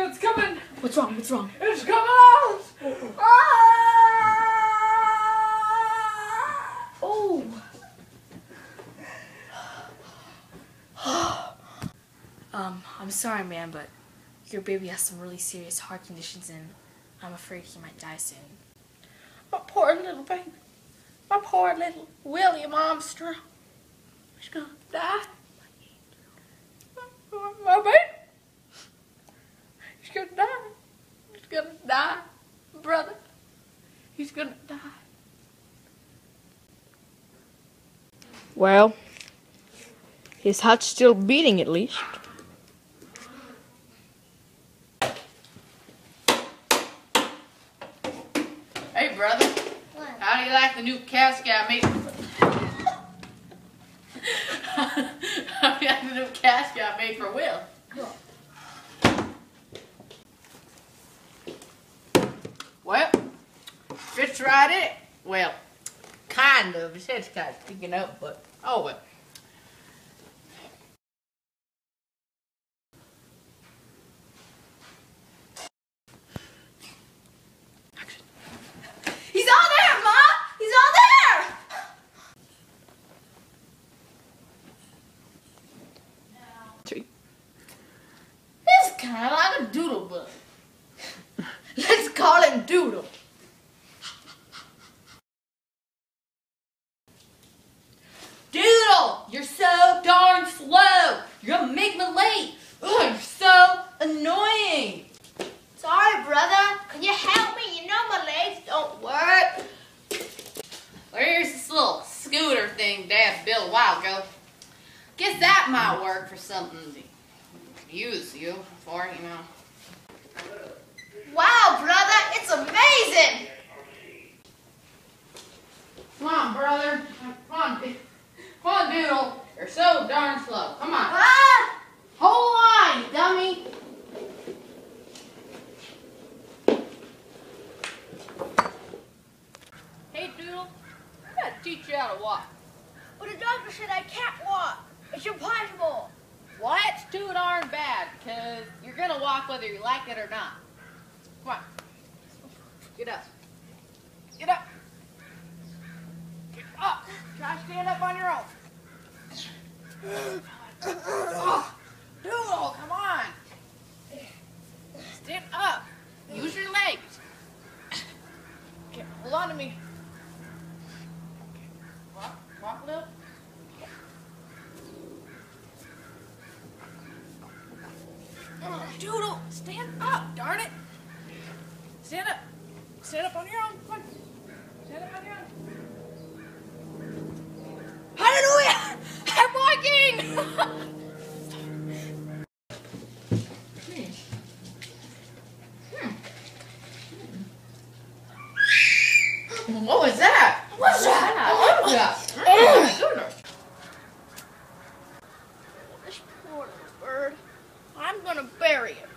It's coming! What's wrong? What's wrong? It's coming out! Oh! I'm sorry, man, but your baby has some really serious heart conditions, and I'm afraid he might die soon. My poor little baby. My poor little William Armstrong. He's gonna die. My baby. He's gonna die. He's gonna die, brother. He's gonna die. Well, his heart's still beating at least. Hey, brother. What? How do you like the new casket I made? How do you like the new casket I made for Will? Cool. Well, fits right in. Well, kind of. His head's kind of sticking up, but oh well. He's all there, Ma! He's all there! It's kind of like a doodle bug. Let's call him Doodle. Doodle, you're so darn slow. You're gonna make me late. Ugh, you're so annoying. Sorry, brother. Can you help me? You know my legs don't work. There's this little scooter thing Dad built a while ago. Guess that might work for something to use you for, you know. Wow, brother, it's amazing. Come on, brother. Come on, Doodle. You're so darn slow. Come on. Ah! Hold on, you dummy. Hey, Doodle. I gotta teach you how to walk. But the doctor said I can't walk. It's impossible. Well, that's too darn bad, because you're gonna walk whether you like it or not. Come on. Get up. Get up. Get up. Try to stand up on your own. Oh, Doodle, come on. Stand up. Use your legs. Okay, hold on to me. Okay. Walk a little. Oh, Doodle, stand up, darn it. Stand up. Stand up on your own. Come on. Stand up on your own. Hallelujah! I'm walking! What was that? What's that? Oh, yeah. Oh, my goodness. This poor little bird. I'm gonna bury him.